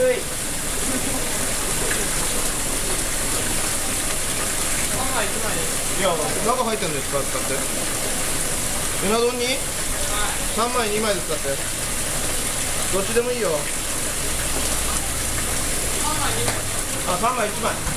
い。いや、中入ってるんですか、使って。うな丼に3枚2枚で使って。どっちでもいいよ。あ、3枚1枚。